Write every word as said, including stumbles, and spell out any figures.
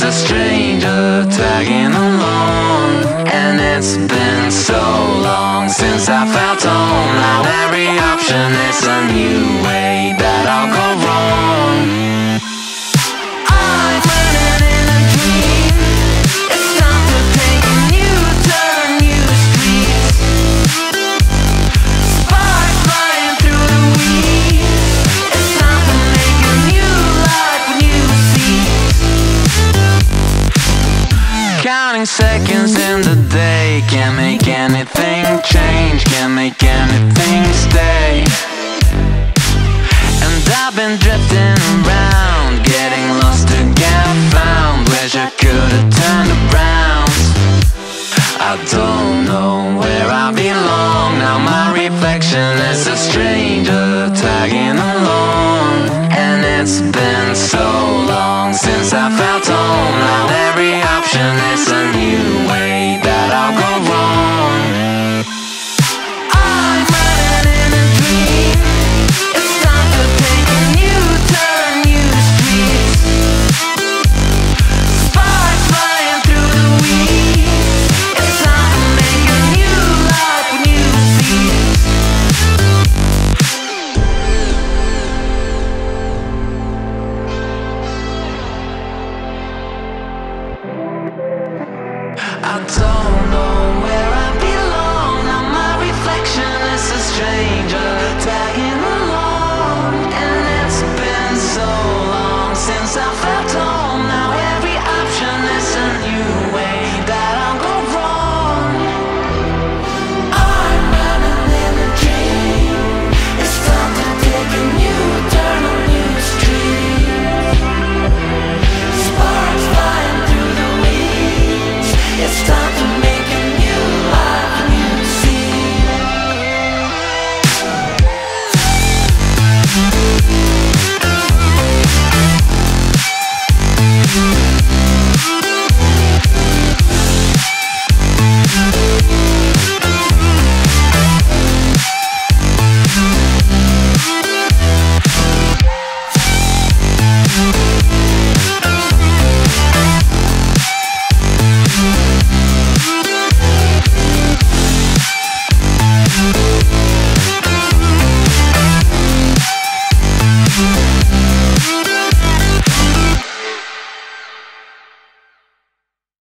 a stranger tagging along. And it's been so long since I felt home. Now every option is a new way that I'll go wrong. I'm running in a dream. It's time to take a new turn, new streets. Sparks flying through the weeds. It's time to make a new life, new seeds. Counting seconds in the day can't make anything change, can't make anything stay. And I've been drifting around, getting lost to get found. Wish I could've turned around. I don't know where I belong. Now my reflection is a stranger tagging along. And it's been so long since I